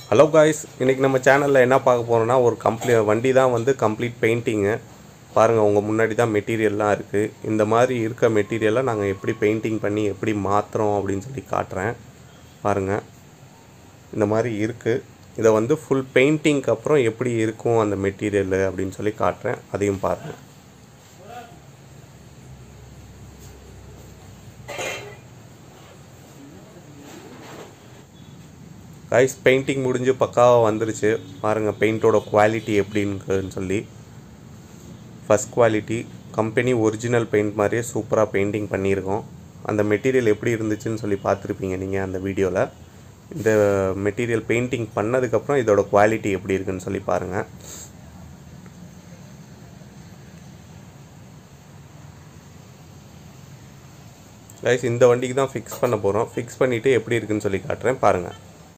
Hello guys, இன்றைக்கி நம்ம சேனலில் என்ன பார்க்க போகிறோன்னா ஒரு வண்டி தான் வந்து கம்ப்ளீட் பெயிண்டிங்கு. பாருங்கள், உங்கள் முன்னாடி தான் மெட்டீரியல்லாம் இருக்குது. இந்த மாதிரி இருக்க மெட்டீரியலை நாங்கள் எப்படி பெயிண்டிங் பண்ணி எப்படி மாற்றுறோம் அப்படின்னு சொல்லி காட்டுறேன். பாருங்கள், இந்த மாதிரி இருக்குது. இதை வந்து ஃபுல் பெயிண்டிங்க்கு அப்புறம் எப்படி இருக்கும் அந்த மெட்டீரியலு அப்படின்னு சொல்லி காட்டுறேன். அதையும் பாருங்கள். கைஸ், பெயிண்டிங் முடிஞ்சு பக்காவாக வந்துருச்சு. பாருங்கள் பெயிண்டோட குவாலிட்டி எப்படின்னு சொல்லி. First quality company original paint மாதிரியே சூப்பராக பெயிண்டிங் பண்ணியிருக்கோம். அந்த மெட்டீரியல் எப்படி இருந்துச்சுன்னு சொல்லி பார்த்துருப்பீங்க நீங்கள் அந்த வீடியோவில். இந்த மெட்டீரியல் பெயிண்டிங் பண்ணதுக்கப்புறம் இதோட குவாலிட்டி எப்படி இருக்குன்னு சொல்லி பாருங்கள். கைஸ், இந்த வண்டிக்கு தான் ஃபிக்ஸ் பண்ண போகிறோம். ஃபிக்ஸ் பண்ணிவிட்டு எப்படி இருக்குன்னு சொல்லி காட்டுறேன் பாருங்கள்.